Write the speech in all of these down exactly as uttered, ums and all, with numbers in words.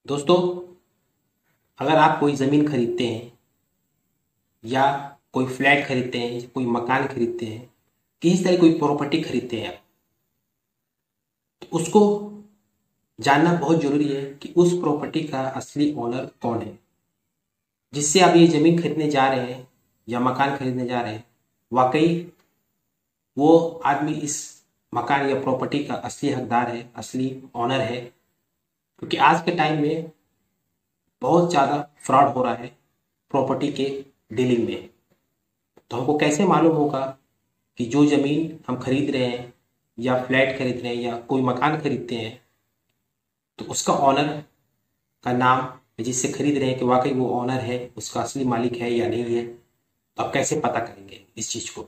दोस्तों, अगर आप कोई ज़मीन खरीदते हैं या कोई फ्लैट खरीदते हैं, कोई मकान खरीदते हैं, किसी तरह कोई प्रॉपर्टी खरीदते हैं आप, तो उसको जानना बहुत ज़रूरी है कि उस प्रॉपर्टी का असली ओनर कौन है। जिससे आप ये ज़मीन खरीदने जा रहे हैं या मकान खरीदने जा रहे हैं, वाकई वो आदमी इस मकान या प्रॉपर्टी का असली हकदार है, असली ओनर है। क्योंकि आज के टाइम में बहुत ज़्यादा फ्रॉड हो रहा है प्रॉपर्टी के डीलिंग में। तो हमको कैसे मालूम होगा कि जो ज़मीन हम खरीद रहे हैं या फ्लैट खरीद रहे हैं या कोई मकान खरीदते हैं, तो उसका ओनर का नाम जिससे खरीद रहे हैं कि वाकई वो ओनर है, उसका असली मालिक है या नहीं है। तो आप कैसे पता करेंगे इस चीज़ को?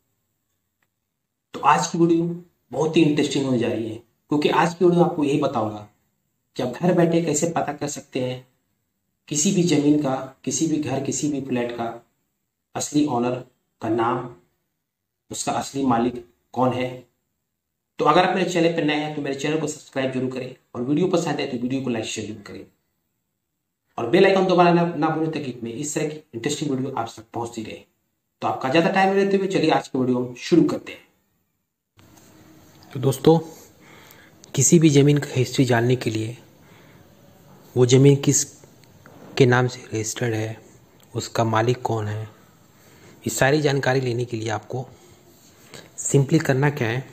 तो आज की वीडियो बहुत ही इंटरेस्टिंग होने जा रही है, क्योंकि आज की वीडियो आपको यही बताऊंगा कि आप घर बैठे कैसे पता कर सकते हैं किसी भी ज़मीन का, किसी भी घर, किसी भी फ्लैट का असली ओनर का नाम, उसका असली मालिक कौन है। तो अगर आप मेरे चैनल पर नए हैं तो मेरे चैनल को सब्सक्राइब जरूर करें, और वीडियो पसंद है तो वीडियो को लाइक शेयर जरूर करें, और बेल आइकन दबाना ना, ना भूलें ताकि मैं इस तरह की इंटरेस्टिंग वीडियो आप तक पहुंचती रहे। तो आपका ज़्यादा टाइम लेते हुए चलिए आज की वीडियो हम शुरू करते हैं। तो दोस्तों, किसी भी ज़मीन का हिस्ट्री जानने के लिए, वो ज़मीन किस के नाम से रजिस्टर्ड है, उसका मालिक कौन है, ये सारी जानकारी लेने के लिए आपको सिंपली करना क्या है,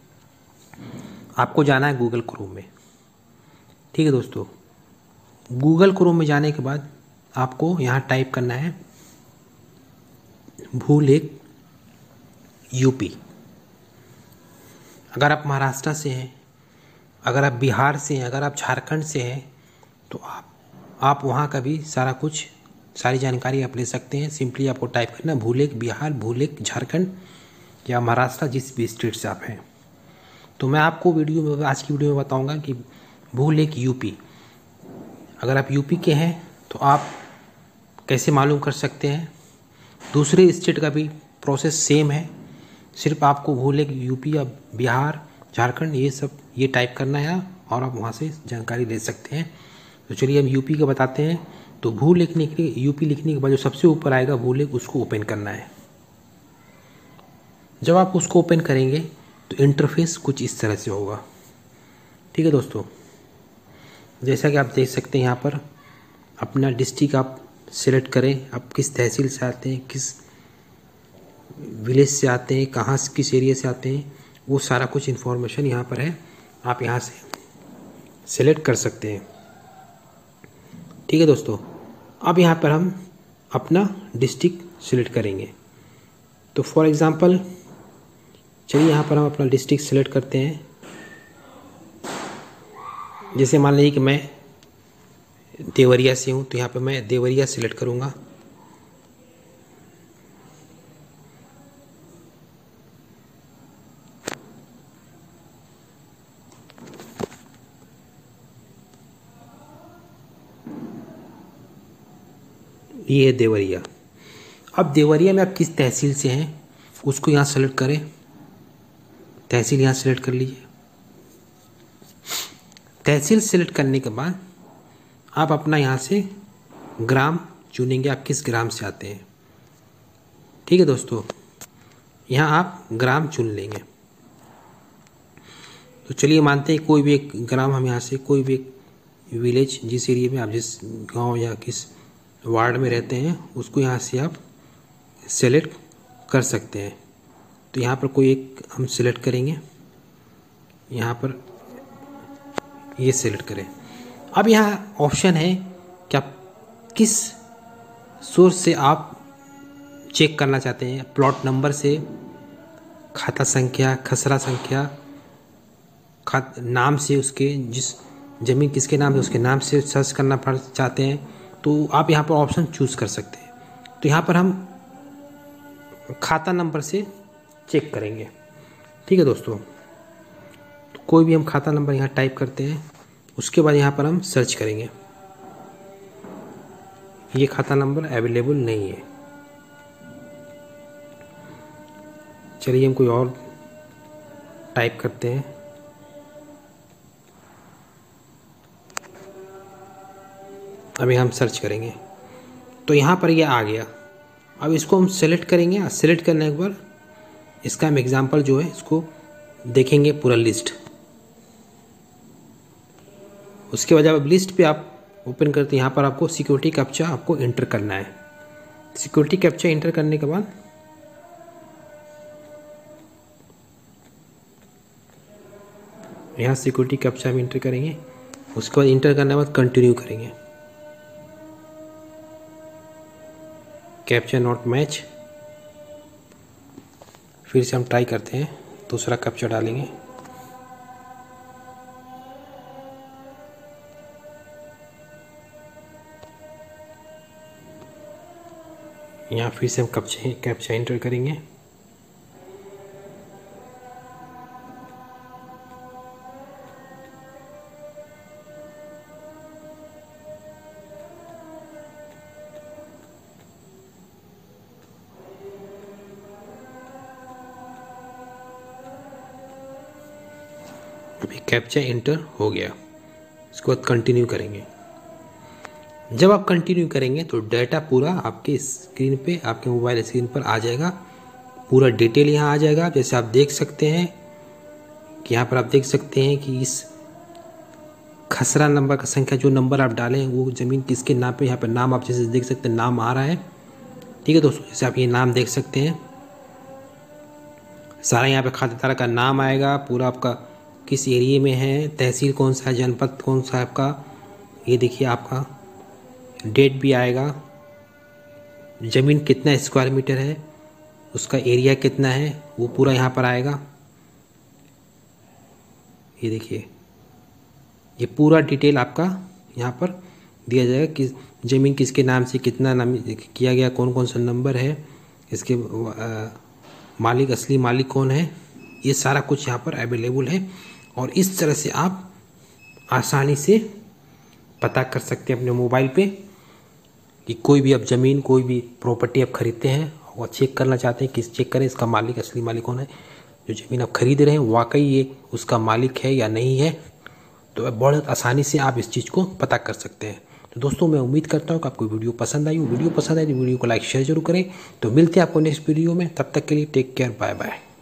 आपको जाना है गूगल क्रोम में। ठीक है दोस्तों, गूगल क्रोम में जाने के बाद आपको यहाँ टाइप करना है भूलेख यूपी। अगर आप महाराष्ट्र से हैं, अगर आप बिहार से हैं, अगर आप झारखंड से हैं, तो आप आप वहाँ का भी सारा कुछ, सारी जानकारी आप ले सकते हैं। सिंपली आपको टाइप करना है भूलेख बिहार, भूलेख झारखंड या महाराष्ट्र, जिस भी स्टेट से आप हैं। तो मैं आपको वीडियो में, आज की वीडियो में बताऊंगा कि भूलेख यूपी, अगर आप यूपी के हैं तो आप कैसे मालूम कर सकते हैं। दूसरे स्टेट का भी प्रोसेस सेम है, सिर्फ आपको भूलेख यूपी या बिहार, झारखंड, ये सब ये टाइप करना है और आप वहाँ से जानकारी ले सकते हैं। तो चलिए हम यूपी का बताते हैं। तो भू लिखने के लिए, यूपी लिखने के बाद जो सबसे ऊपर आएगा भूलेख, उसको ओपन करना है। जब आप उसको ओपन करेंगे तो इंटरफेस कुछ इस तरह से होगा। ठीक है दोस्तों, जैसा कि आप देख सकते हैं यहाँ पर अपना डिस्ट्रिक्ट आप सिलेक्ट करें, आप किस तहसील से आते हैं, किस विलेज से आते हैं, कहाँ किस एरिया से आते हैं, वो सारा कुछ इन्फॉर्मेशन यहाँ पर है, आप यहाँ से सिलेक्ट कर सकते हैं। ठीक है दोस्तों, अब यहाँ पर हम अपना डिस्ट्रिक्ट सिलेक्ट करेंगे। तो फॉर एग्ज़ाम्पल चलिए यहाँ पर हम अपना डिस्ट्रिक्ट सिलेक्ट करते हैं। जैसे मान लीजिए कि मैं देवरिया से हूँ, तो यहाँ पे मैं देवरिया सिलेक्ट करूँगा। ये है देवरिया। अब देवरिया में आप किस तहसील से हैं उसको यहाँ सेलेक्ट करें, तहसील यहाँ सेलेक्ट कर लीजिए। तहसील सेलेक्ट करने के बाद आप अपना यहाँ से ग्राम चुनेंगे, आप किस ग्राम से आते हैं। ठीक है दोस्तों, यहाँ आप ग्राम चुन लेंगे। तो चलिए मानते हैं कोई भी एक ग्राम, हम यहाँ से कोई भी एक विलेज, जिस एरिया में आप, जिस गांव या किस वार्ड में रहते हैं, उसको यहाँ से आप सेलेक्ट कर सकते हैं। तो यहाँ पर कोई एक हम सेलेक्ट करेंगे, यहाँ पर ये सेलेक्ट करें। अब यहाँ ऑप्शन है कि आप किस सोर्स से आप चेक करना चाहते हैं, प्लॉट नंबर से, खाता संख्या, खसरा संख्या, खात नाम से, उसके जिस ज़मीन किसके नाम है उसके नाम से सर्च करना पड़ चाहते हैं, तो आप यहाँ पर ऑप्शन चूज़ कर सकते हैं। तो यहाँ पर हम खाता नंबर से चेक करेंगे। ठीक है दोस्तों, तो कोई भी हम खाता नंबर यहाँ टाइप करते हैं, उसके बाद यहाँ पर हम सर्च करेंगे। ये खाता नंबर अवेलेबल नहीं है, चलिए हम कोई और टाइप करते हैं। अभी हम सर्च करेंगे तो यहाँ पर ये यह आ गया। अब इसको हम सेलेक्ट करेंगे। सेलेक्ट करने के बाद इसका हम एग्जांपल जो है इसको देखेंगे पूरा लिस्ट। उसके बाद अब लिस्ट पे आप ओपन करते हैं, यहाँ पर आपको सिक्योरिटी कैप्चा आपको एंटर करना है। सिक्योरिटी कैप्चा एंटर करने के बाद यहाँ सिक्योरिटी कैप्चा हम एंटर करेंगे। उसके बाद एंटर करने के बाद कंटिन्यू करेंगे। Captcha not match. फिर से हम ट्राई करते हैं, दूसरा कैप्चा डालेंगे। यहाँ फिर से हम कैप्चा कैप्चा एंटर करेंगे। अभी कैप्चा एंटर हो गया। इसके बाद कंटिन्यू करेंगे। जब आप कंटिन्यू करेंगे तो डाटा पूरा आपके स्क्रीन पे, आपके मोबाइल स्क्रीन पर आ जाएगा। पूरा डिटेल यहाँ आ जाएगा। जैसे आप देख सकते हैं कि यहाँ पर आप देख सकते हैं कि इस खसरा नंबर का संख्या जो नंबर आप डालें वो ज़मीन किसके नाम पे, यहाँ पर नाम आप जैसे देख सकते हैं नाम आ रहा है। ठीक है दोस्तों, जैसे आप ये नाम देख सकते हैं, सारा यहाँ पे खातेदार का नाम आएगा, पूरा आपका किस एरिए में है, तहसील कौन सा है, जनपद कौन सा है आपका, ये देखिए आपका डेट भी आएगा, ज़मीन कितना स्क्वायर मीटर है, उसका एरिया कितना है वो पूरा यहाँ पर आएगा। ये देखिए ये पूरा डिटेल आपका यहाँ पर दिया जाएगा कि ज़मीन किसके नाम से कितना नाम किया गया, कौन कौन सा नंबर है, इसके आ, मालिक असली मालिक कौन है, ये सारा कुछ यहाँ पर अवेलेबल है। और इस तरह से आप आसानी से पता कर सकते हैं अपने मोबाइल पे कि कोई भी आप ज़मीन, कोई भी प्रॉपर्टी आप खरीदते हैं और चेक करना चाहते हैं, किस चेक करें इसका मालिक असली मालिक कौन है, जो ज़मीन आप खरीद रहे हैं वाकई ये उसका मालिक है या नहीं है। तो बहुत आसानी से आप इस चीज़ को पता कर सकते हैं। तो दोस्तों मैं उम्मीद करता हूँ कि आपको वीडियो पसंद आई हो। वीडियो पसंद आई तो वीडियो को लाइक शेयर जरूर करें। तो मिलते हैं आपको नेक्स्ट वीडियो में, तब तक के लिए टेक केयर, बाय बाय।